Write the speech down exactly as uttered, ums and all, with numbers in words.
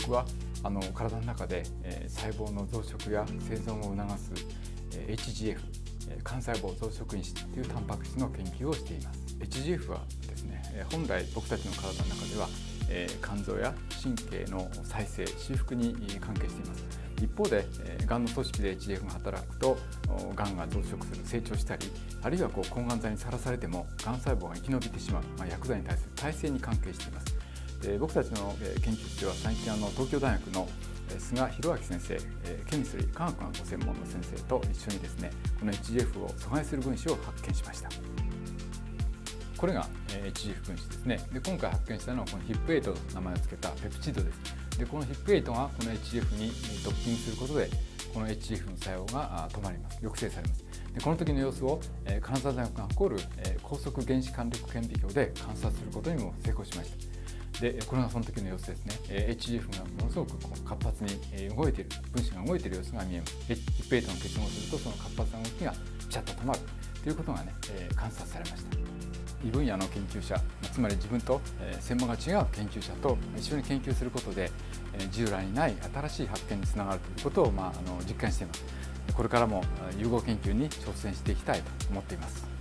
僕はあの体の中で、えー、細胞の増殖や生存を促す、えー、エイチジーエフ、えー、幹細胞増殖因子というタンパク質の研究をしています。エイチジーエフ はですね、本来僕たちの体の中では、えー、肝臓や神経の再生修復に関係しています。一方で、がんの組織で エイチジーエフ が働くとがんが増殖する、成長したり、あるいはこう抗がん剤にさらされてもがん細胞が生き延びてしまう、まあ、薬剤に対する耐性に関係しています。で僕たちの研究室では最近あの東京大学の菅弘明先生、ケミストリー科学がご専門の先生と一緒にですね、この エイチジーエフ を阻害する分子を発見しました。これが エイチジーエフ 分子ですね。で今回発見したのはこのヒップエイトと名前を付けたペプチドです。でこのヒップエイトがこの エイチジーエフ にドッキングすることでこの エイチジーエフ の作用が止まります、抑制されます。でこの時の様子を金沢大学が誇る高速原子間力顕微鏡で観察することにも成功しました。でこれがその時の様子ですね。 エイチジーエフ がものすごくこう活発に動いている、分子が動いている様子が見えます。ヒップエイトの結合するとその活発な動きがピチャッと止まるということがね、観察されました。異分野の研究者、つまり自分と専門が違う研究者と一緒に研究することで従来にない新しい発見につながるということを、まあ、あの実感しています。これからも融合研究に挑戦していきたいと思っています。